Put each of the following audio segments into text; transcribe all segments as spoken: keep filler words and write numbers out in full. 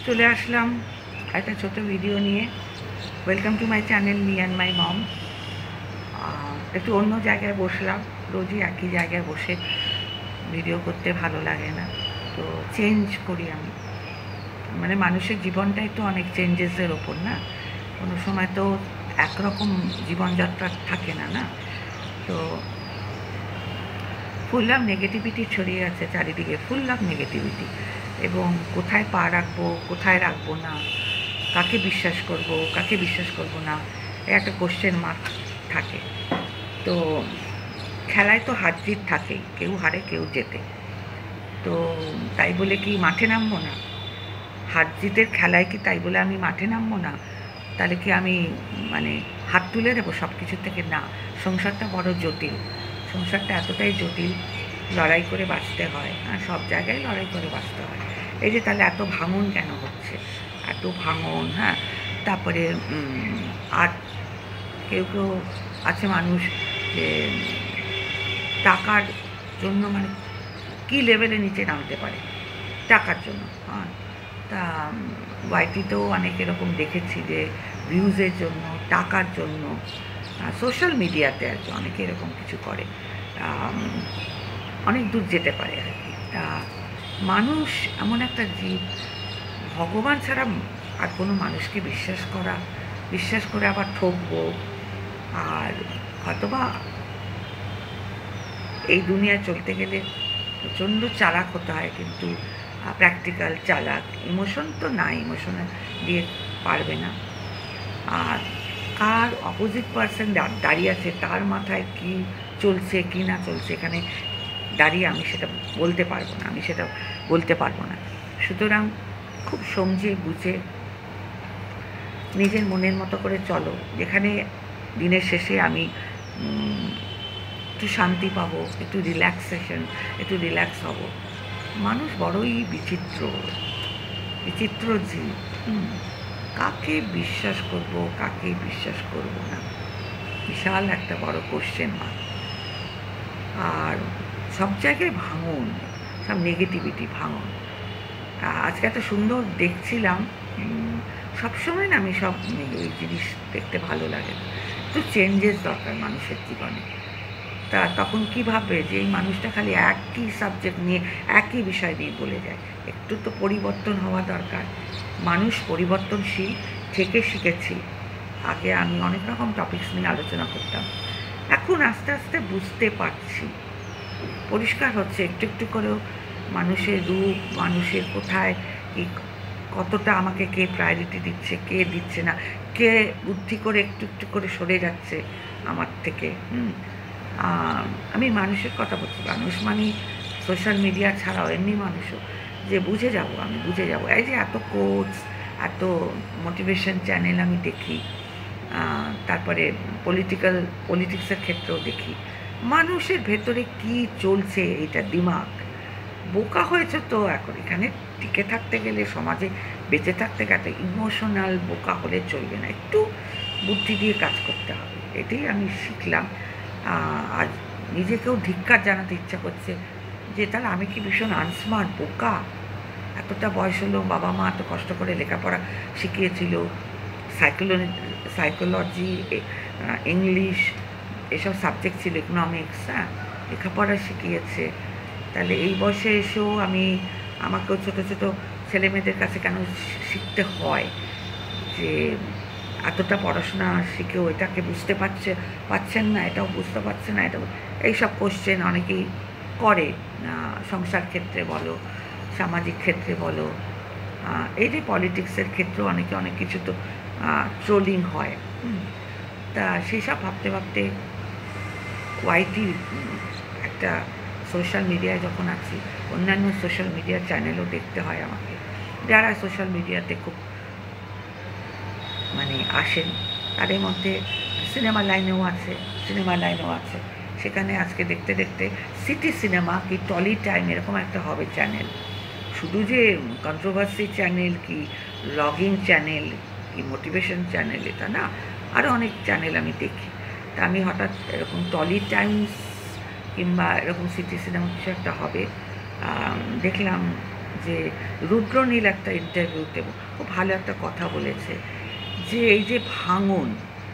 চলে আসলাম একটা ছোট ভিডিও নিয়ে। Welcome to my channel me and my mom. একটু অন্য জায়গায় বসলাম, রোজই একই জায়গায় বসে ভিডিও করতে ভালো লাগে না, তো চেঞ্জ করি আমি। মানে মানুষের জীবনটাই তো অনেক চেঞ্জেসের ওপর না, কোনো সময় তো একরকম জীবনযাত্রা থাকে না না তো ফুল অফ নেগেটিভিটি ছড়িয়ে আছে চারিদিকে, ফুল অফ নেগেটিভিটি। এবং কোথায় পা রাখবো, কোথায় রাখবো না, কাকে বিশ্বাস করব, কাকে বিশ্বাস করব না, একটা কোশ্চেন মার্ক থাকে। তো খেলায় তো হার জিত থাকেই, কেউ হারে কেউ জেতে। তো তাই বলে কি মাঠে নামবো না? হার জিতের খেলায় কি তাই বলে আমি মাঠে নামবো না? তাহলে কি আমি মানে হাত তুলে দেবো সব কিছুর থেকে? না, সংসারটা বড় জটিল, সংসারটা এতটাই জটিল, লড়াই করে বাঁচতে হয়। হ্যাঁ, সব জায়গায় লড়াই করে বাঁচতে হয়। এই যে তাহলে এত ভাঙন কেন হচ্ছে, এত ভাঙন? হ্যাঁ, তারপরে আর কেউ কেউ আছে মানুষ যে টাকার জন্য মানে কী লেভেলে নিচে নামতে পারে টাকার জন্য। হ্যাঁ, তা ওয়াইটিতেও অনেক এরকম দেখেছি যে ভিউজের জন্য, টাকার জন্য, সোশ্যাল মিডিয়াতে আর কি অনেকে এরকম কিছু করে, অনেক দূর যেতে পারে আর কি। তা মানুষ এমন একটা জীব, ভগবান ছাড়া আর কোনো মানুষকে বিশ্বাস করা, বিশ্বাস করে আবার ঠকবো, আর হয়তোবা এই দুনিয়ায় চলতে গেলে প্রচণ্ড চালাক হতে হয়, কিন্তু প্র্যাকটিক্যাল চালাক। ইমোশন তো না, ইমোশন দিয়ে পারবে না। আর কার অপোজিট পার্সন দাঁড়িয়ে আছে, তার মাথায় কি চলছে কি না চলছে, এখানে দাঁড়িয়ে আমি সেটা বলতে পারবো না, আমি সেটা বলতে পারবো না। সুতরাং খুব সমঝে বুঝে নিজের মনের মতো করে চলো, যেখানে দিনের শেষে আমি একটু শান্তি পাবো, একটু রিল্যাক্সেশন, একটু রিল্যাক্স হব। মানুষ বড়ই বিচিত্র, বিচিত্র জীব। কাকে বিশ্বাস করব, কাকে বিশ্বাস করব না, বিশাল একটা বড় কোশ্চেন মার্ক। আর সব জায়গায় ভাঙন, সব নেগেটিভিটি, ভাঙন। আজকে এত সুন্দর দেখছিলাম, সবসময় না আমি সব ওই জিনিস দেখতে ভালো লাগে না, একটু চেঞ্জেস দরকার মানুষের জীবনে। তা তখন কী ভাববে যে এই মানুষটা খালি একই সাবজেক্ট নিয়ে একই বিষয় নিয়ে বলে যায়, একটু তো পরিবর্তন হওয়া দরকার। মানুষ পরিবর্তনশীল থেকে শিখেছি। আগে আমি অনেক রকম টপিকস নিয়ে আলোচনা করতাম, এখন আস্তে আস্তে বুঝতে পারছি, পরিষ্কার হচ্ছে একটু একটু করেও মানুষের রূপ, মানুষের কোথায় কি, কতটা আমাকে কে প্রায়োরিটি দিচ্ছে, কে দিচ্ছে না, কে বুদ্ধি করে একটু একটু করে সরে যাচ্ছে আমার থেকে। হুম আমি মানুষের কথা বলছি, মানুষ মানে সোশ্যাল মিডিয়া ছাড়াও এমনি মানুষও, যে বুঝে যাব, আমি বুঝে যাব। এই যে এত কোচ, এত মোটিভেশন চ্যানেল আমি দেখি, তারপরে পলিটিক্যাল পলিটিক্সের ক্ষেত্রেও দেখি, মানুষের ভেতরে কি চলছে, এটা দিমাগ বোকা হয়েছে। তো এখন এখানে টিকে থাকতে গেলে, সমাজে বেঁচে থাকতে গেলে ইমোশনাল বোকা হলে চলবে না, একটু বুদ্ধি দিয়ে কাজ করতে হবে। এটাই আমি শিখলাম। আজ নিজেকেও ধিক্কার জানাতে ইচ্ছা করছে যে তাহলে আমি কি ভীষণ আনস্মার্ট, বোকা। এতটা বয়স হলো, বাবা মা এত কষ্ট করে লেখাপড়া শিখিয়েছিল, সাইকোলজি সাইকোলজি ইংলিশ এসব সাবজেক্ট ছিল, ইকোনমিক্স, হ্যাঁ, লেখাপড়া শিখিয়েছে। তাহলে এই বয়সে এসেও আমি, আমাকেও ছোটো ছোটো ছেলেমেয়েদের কাছে কেন শিখতে হয় যে এতটা পড়াশোনা শিখেও এটাকে বুঝতে পারছে পারছেন না, এটাও বুঝতে পারছে না, এটা এইসব কোশ্চেন অনেকেই করে, সংসার ক্ষেত্রে বলো, সামাজিক ক্ষেত্রে বলো, এই যে পলিটিক্সের ক্ষেত্রেও অনেকে অনেক কিছু তো ট্রোলিং হয়। তা সেই সব ভাবতে ভাবতে ওয়াইটি একটা সোশ্যাল মিডিয়ায় যখন আছি, অন্যান্য সোশ্যাল মিডিয়ার চ্যানেলও দেখতে হয় আমাকে, যারা সোশ্যাল মিডিয়াতে খুব মানে আসেন, তাদের মধ্যে সিনেমা লাইনেও আছে, সিনেমা লাইনেও আছে। সেখানে আজকে দেখতে দেখতে সিটি সিনেমা কি টলি টাইম এরকম একটা হবে চ্যানেল, শুধু যে কন্ট্রোভার্সি চ্যানেল কি ব্লগিং চ্যানেল কি মোটিভেশন চ্যানেল, এটা না, আরও অনেক চ্যানেল আমি দেখি। তা আমি হঠাৎ এরকম টলি টাইমস কিংবা এরকম সিটি সিনেমা কিছু একটা হবে, দেখলাম যে রুদ্রনীল একটা ইন্টারভিউতে খুব ভালো একটা কথা বলেছে, যে এই যে ভাঙন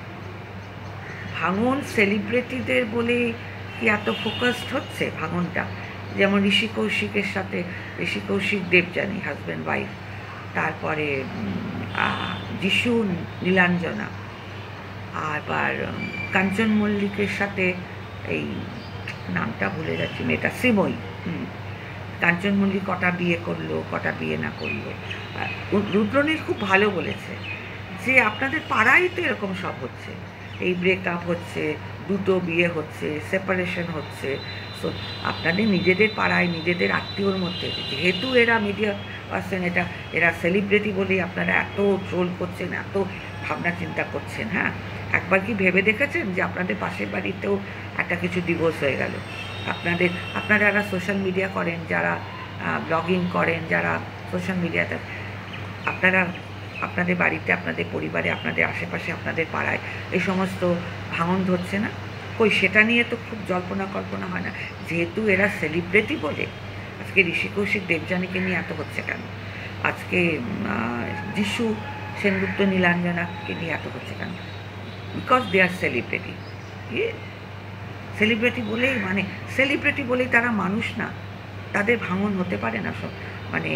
ভাঙন সেলিব্রিটিদের বলে কি এত ফোকাসড হচ্ছে ভাঙনটা? যেমন ঋষি কৌশিকের সাথে, ঋষি কৌশিক দেবযানী হাজব্যান্ড ওয়াইফ, তারপরে যিশু নীলাঞ্জনা, আবার কাঞ্চন মল্লিকের সাথে এই নামটা ভুলে যাচ্ছি মেয়েটা, শ্রীময়ী। কাঞ্চন মল্লিক কটা বিয়ে করলো, কটা বিয়ে না করলো। রুদ্রনীল খুব ভালো বলেছে যে আপনাদের পাড়ায় তো এরকম সব হচ্ছে, এই ব্রেকআপ হচ্ছে, দুটো বিয়ে হচ্ছে, সেপারেশন হচ্ছে। সো আপনাদের নিজেদের পাড়ায়, নিজেদের আত্মীয়র মধ্যে, যেহেতু এরা মিডিয়া পার্সন, এটা এরা সেলিব্রিটি বলেই আপনারা এত ট্রোল করছেন, এত ভাবনা চিন্তা করছেন। হ্যাঁ, একবার কি ভেবে দেখেছেন যে আপনাদের পাশের বাড়িতেও একটা কিছু ডিভোর্স হয়ে গেল? আপনাদের আপনারা যারা সোশ্যাল মিডিয়া করেন, যারা ব্লগিং করেন, যারা সোশ্যাল মিডিয়াতে, আপনারা আপনাদের বাড়িতে, আপনাদের পরিবারে, আপনাদের আশেপাশে, আপনাদের পাড়ায় এই সমস্ত ভাঙন ধরছে না? কই সেটা নিয়ে তো খুব জল্পনা কল্পনা হয় না? যেহেতু এরা সেলিব্রিটি বলে আজকে ঋষি কৌশিক দেবযানীকে নিয়ে এত হচ্ছে কেন? আজকে যিশু সেনগুপ্ত নীলাঞ্জনাকে নিয়ে এত হচ্ছে কেন? Because they are celebrity. Celebrity বলেই মানে সেলিব্রিটি বলেই তারা মানুষ না, তাদের ভাঙন হতে পারে না, সব মানে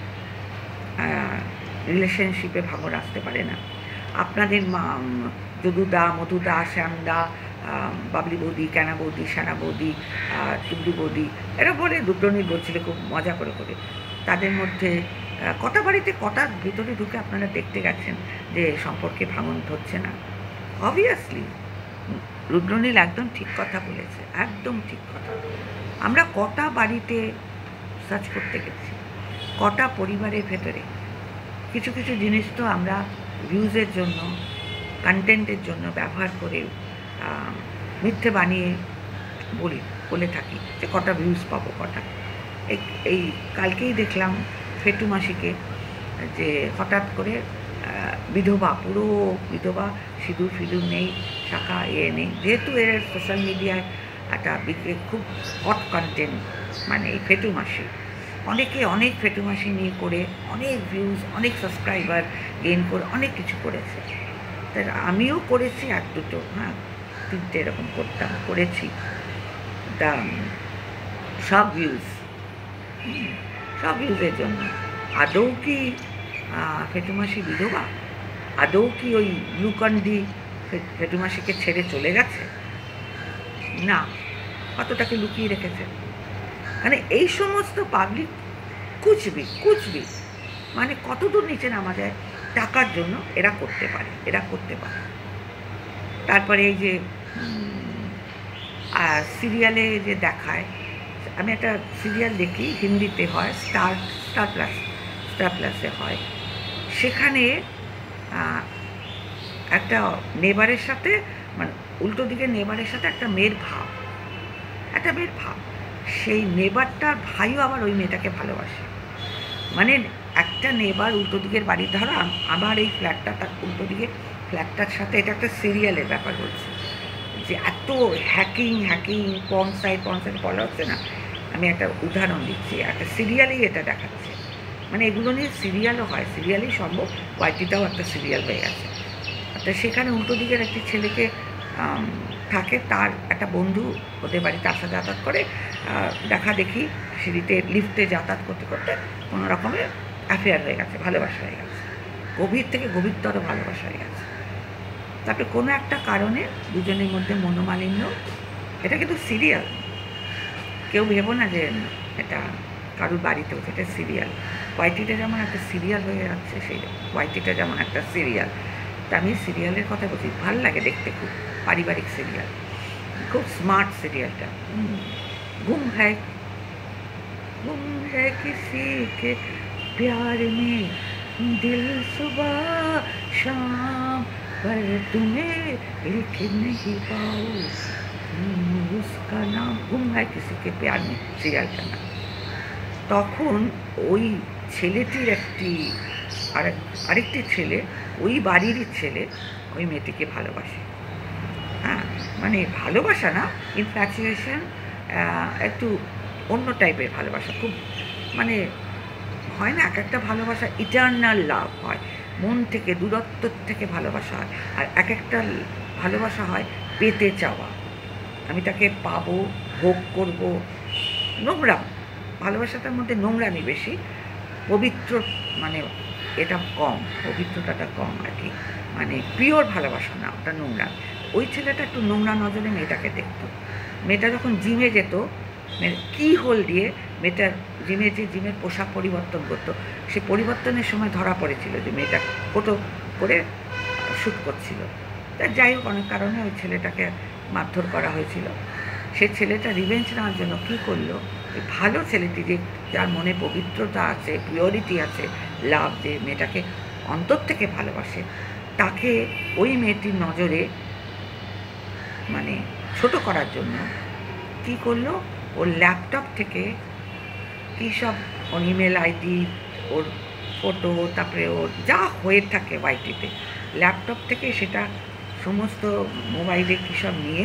রিলেশনশিপে ভাঙন আসতে পারে না। আপনাদের মা যদুদা, মধুদা, শ্যামদা, বাবলি বৌদি, ক্যানা বৌদি, সানা বৌদি, টুকডু বৌদি, এরা বলে, রুদ্রনীল বলছিল খুব মজা করে করে, তাদের মধ্যে কটা বাড়িতে কটা ভিতরে ঢুকে আপনারা দেখতে গেছেন যে সম্পর্কে ভাঙন ধরছে না? অবভিয়াসলি রুদ্রনীল একদম ঠিক কথা বলেছে, একদম ঠিক কথা। আমরা কটা বাড়িতে সার্চ করতে গেছি, কটা পরিবারের ভেতরে কিছু কিছু জিনিস তো আমরা ভিউজের জন্য, কন্টেন্টের জন্য ব্যবহার করে মিথ্যে বানিয়ে বলি, বলে থাকি যে কটা ভিউজ পাবো, কটা। এই কালকেই দেখলাম ফেটু মাসিকে, যে হঠাৎ করে বিধবা, পুরো বিধবা, সিঁদুর ফিঁদুর নেই, শাখা এ নেই, যেহেতু এর সোশ্যাল মিডিয়ায় একটা খুব হট কন্টেন্ট, মানে এই ফেটু মাসি, অনেকে অনেক ফেটু মাসি নিয়ে করে অনেক ভিউজ, অনেক সাবস্ক্রাইবার গেইন করে অনেক কিছু করেছে। তাই আমিও করেছি এক দুটো, হ্যাঁ তিনটে এরকম করতাম, করেছি। তা সব ভিউজ, সব ভিউজের জন্য। আদৌ কি ফেটু মাসি বিধবা? আদৌ কি ওই গ্লুকন্ডি ফেটু মাসিকে ছেড়ে চলে গেছে? না, কতটাকে লুকিয়ে রেখেছে। মানে এই সমস্ত পাবলিক কুচবি কুচবি মানে কতদূর নিচে নামা যায় টাকার জন্য, এরা করতে পারে, এরা করতে পারে। তারপরে এই যে সিরিয়ালে যে দেখায়, আমি একটা সিরিয়াল দেখি, হিন্দিতে হয়, স্টার স্টার প্লাস স্টার প্লাসে হয়, সেখানে একটা নেবারের সাথে, মানে উল্টো দিকে নেবারের সাথে একটা মেয়ের ভাব, একটা মেয়ের ভাব, সেই নেবারটার ভাইও আবার ওই মেয়েটাকে ভালোবাসে। মানে একটা নেবার উল্টো দিকের বাড়ি, ধরো আমার এই ফ্ল্যাটটা, তার উল্টো দিকে ফ্ল্যাটটার সাথে, এটা একটা সিরিয়ালের ব্যাপার বলছে, যে এত hacking hacking porn site porn site বলা হচ্ছে না, আমি একটা উদাহরণ দিচ্ছি, একটা সিরিয়ালেই এটা দেখাচ্ছে। মানে এগুলো নিয়ে সিরিয়ালও হয়, সিরিয়ালই সম্ভব, ওয়াইটিটাও একটা সিরিয়াল হয়ে গেছে। তো সেখানে উল্টো দিকের একটি ছেলেকে থাকে, তার একটা বন্ধু ওদের বাড়িতে আসা যাতায়াত করে, দেখা দেখি সিঁড়িতে লিফটে যাতায়াত করতে করতে কোনো রকমের অ্যাফেয়ার হয়ে গেছে, ভালোবাসা হয়ে গেছে, গভীর থেকে গভীরতর ভালোবাসা হয়ে গেছে। তারপরে কোনো একটা কারণে দুজনের মধ্যে মনোমালিন্য, এটা কিন্তু সিরিয়াল, কেউ ভেবো না যে এটা কারুর বাড়িতে হচ্ছে, এটা সিরিয়াল। ওয়াইটিটা যেমন একটা সিরিয়াল হয়ে যাচ্ছে, সেই ওয়াইটিটা যেমন একটা সিরিয়াল। তা আমি সিরিয়ালের কথা বলছি, ভাল লাগে দেখতে, খুব পারিবারিক সিরিয়াল, খুব স্মার্ট সিরিয়ালটা। গুম হ্যায় গুম হ্যায় কিসি কে প্যার মে দিল সুবহ শাম पर तुम्हें लिख नहीं पाओ उसका नाम गुम है किसी के प्यार में, সিরিয়ালটা নাম। তখন ওই ছেলেটির একটি আরেক আরেকটি ছেলে, ওই বাড়িরই ছেলে, ওই মেয়েটিকে ভালোবাসে। হ্যাঁ, মানে ভালোবাসা না, ইনফ্যাচুয়েশন, একটু অন্য টাইপের ভালোবাসা, খুব মানে হয় না, এক একটা ভালোবাসা ইটার্নাল লাভ হয়, মন থেকে দূরত্ব থেকে ভালোবাসা হয়, আর এক একটা ভালোবাসা হয় পেতে চাওয়া, আমি তাকে পাবো, ভোগ করব। নোংরা ভালোবাসাটার মধ্যে নোংরামি বেশি, পবিত্র মানে এটা কম, পবিত্রতাটা কম আর কি, মানে পিওর ভালোবাসা না, ওটা নোংরা। ওই ছেলেটা একটু নোংরা নজরে মেয়েটাকে দেখতো। মেয়েটা যখন জিমে যেত, কি হোল দিয়ে মেয়েটার জিমে যে জিমের পোশাক পরিবর্তন করতো, সে পরিবর্তনের সময় ধরা পড়েছিল যে মেয়েটা ফটো করে শ্যুট করছিল। তা যাই হোক, অনেক কারণে ওই ছেলেটাকে মারধর করা হয়েছিল। সে ছেলেটা রিভেঞ্জ নেওয়ার জন্য কী করলো, ওই ভালো ছেলেটি যে যার মনে পবিত্রতা আছে, পিওরিটি আছে, লাভ, যে মেয়েটাকে অন্তর থেকে ভালোবাসে, তাকে ওই মেয়েটির নজরে মানে ছোট করার জন্য কী করলো, ওর ল্যাপটপ থেকে কী সব ওর ইমেল আইডি, ওর ফটো, তারপরে ওর যা হয়ে থাকে ওয়াইটিতে, ল্যাপটপ থেকে সেটা সমস্ত মোবাইলে কী সব নিয়ে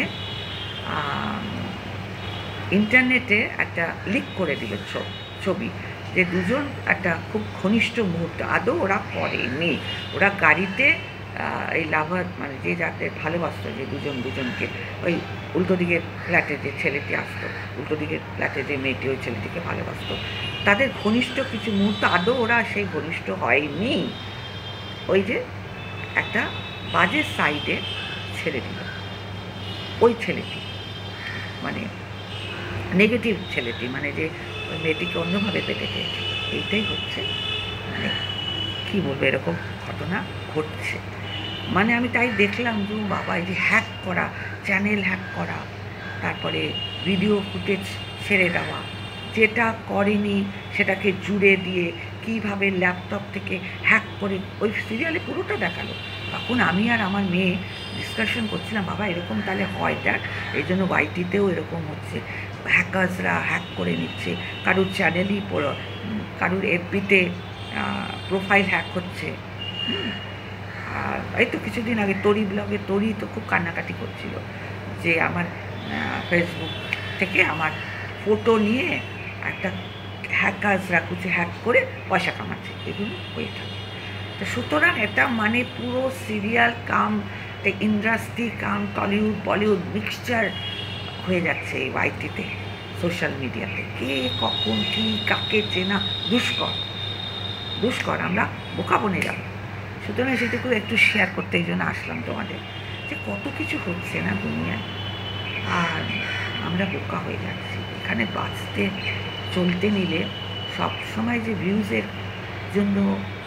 ইন্টারনেটে একটা লিক করে দিল ছবি, যে দুজন একটা খুব ঘনিষ্ঠ মুহূর্ত। আদৌ ওরা করেনি, ওরা গাড়িতে এই লাভার মানে যে যাদের ভালোবাসতো, যে দুজন দুজনকে, ওই উল্টো দিকের ফ্ল্যাটে যে ছেলেটি আসতো, উল্টো দিকের ফ্ল্যাটে যে মেয়েটি ওই ছেলেটিকে ভালোবাসতো, তাদের ঘনিষ্ঠ কিছু মুহূর্ত আদৌ ওরা সেই ঘনিষ্ঠ হয়নি, ওই যে একটা বাজে সাইডে ছেড়ে দিল ওই ছেলেটি, মানে নেগেটিভ ছেলেটি, মানে যে ওই মেয়েটিকে অন্যভাবে পেতে চেয়েছিল। এইটাই হচ্ছে মানে কী বলবো, এরকম ঘটনা ঘটছে। মানে আমি তাই দেখলাম যে বাবা, এই যে হ্যাক করা, চ্যানেল হ্যাক করা, তারপরে ভিডিও ফুটেজ ছেড়ে দেওয়া, যেটা করেনি সেটাকে জুড়ে দিয়ে কীভাবে ল্যাপটপ থেকে হ্যাক করে, ওই সিরিয়ালে পুরোটা দেখালো। তখন আমি আর আমার মেয়ে ডিসকাশন করছিলাম, বাবা এরকম তাহলে হয়, দেখ এই জন্য ওয়াইটিতেও এরকম হচ্ছে, হ্যাকার্সরা হ্যাক করে নিচ্ছে, কারুর চ্যানেলই, কারুর এফবিতে প্রোফাইল হ্যাক হচ্ছে। আর এই তো কিছুদিন আগে তরি ব্লগে তরি তো খুব কান্নাকাটি করছিল যে আমার ফেসবুক থেকে আমার ফটো নিয়ে একটা হ্যাকার্সরা কিছু হ্যাক করে পয়সা কামাচ্ছে, এগুলো হয়ে থাকে। তো সুতরাং এটা মানে পুরো serial cum industry cum Tollywood Bollywood mixture হয়ে যাচ্ছে এই ওয়াইটিতে, সোশ্যাল মিডিয়াতে। কে কখন কী কাকে চেনা দুষ্কর, দুষ্কর, আমরা বোকা বনে যাব। সুতরাং সেটুকু একটু শেয়ার করতে এই জন্য আসলাম তোমাদের, যে কত কিছু হচ্ছে না দুনিয়ায়, আর আমরা বোকা হয়ে যাচ্ছি। এখানে বাঁচতে চলতে নিলে সব সময় যে ভিউজের জন্য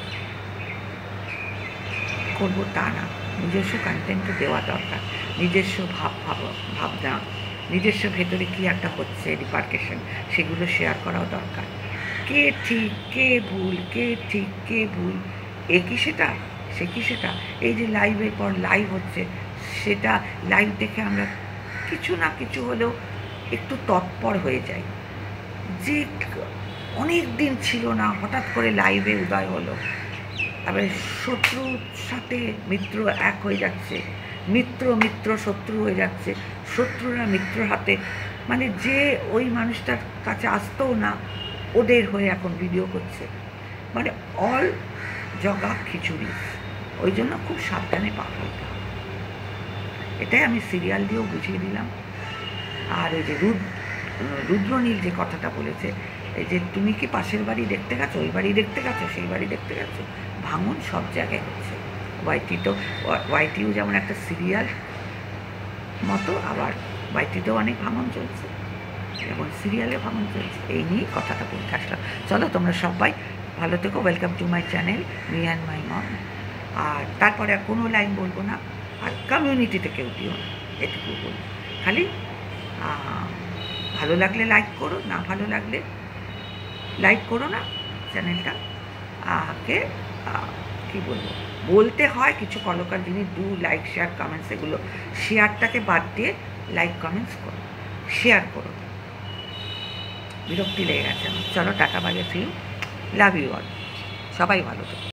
করবো তা না, নিজস্ব কন্টেন্টও দেওয়া দরকার, নিজস্ব ভাব ভাব ভাবনা, নিজস্ব ভেতরে কী একটা হচ্ছে রিপার্কেশন, সেগুলো শেয়ার করাও দরকার। কে ঠিক কে ভুল, কে ঠিক কে ভুল, এ কি সেটা, সে কি সেটা। এই যে লাইভের পর লাইভ হচ্ছে, সেটা লাইভ দেখে আমরা কিছু না কিছু হলেও একটু তৎপর হয়ে যাই, যে অনেক দিন ছিল না, হঠাৎ করে লাইভে উদয় হলো। তারপরে শত্রুর সাথে মিত্র এক হয়ে যাচ্ছে, মিত্র মিত্র শত্রু হয়ে যাচ্ছে, শত্রুরা মিত্রর হাতে, মানে যে ওই মানুষটার কাছে আসতেও না, ওদের হয়ে এখন ভিডিও করছে, মানে অল জগা খিচুড়ি। ওই জন্য খুব সাবধানে পা ফেলতে হবে, এটাই আমি সিরিয়াল দিয়েও বুঝিয়ে দিলাম। আর এই যে রুদ রুদ্রনীল যে কথাটা বলেছে, এই যে তুমি কি পাশের বাড়ি দেখতে গেছো, ওই বাড়ি দেখতে গেছো, সেই বাড়ি দেখতে গেছো, ভাঙন সব জায়গায় হচ্ছে। ওয়াইটি তো ওয়াইটিও যেমন একটা সিরিয়াল মতো, আবার ওয়াইটিতেও অনেক ভাঙন চলছে, যেমন সিরিয়ালে ভাঙন চলছে। এই নিয়েই কথাটা বলতে আসলাম। চলো তোমরা সবাই ভালো থেকো, welcome to my channel me and my mom. আর তারপরে আর কোনো লাইন বলবো না, আর কমিউনিটিতে কেউ দিও না, এটুকু বলবো। খালি ভালো লাগলে লাইক করো, না ভালো লাগলে লাইক করো না চ্যানেলটা। আগে কী বলবো, বলতে হয় কিছু কলকার জিনিস, ডু লাইক শেয়ার কমেন্টস, এগুলো শেয়ারটাকে বাদ দিয়ে লাইক কমেন্টস করো, শেয়ার করো। বিরক্তি লেগে গেছে আমার। চলো tata, bye, see you, love you all, সবাই ভালো থেকো।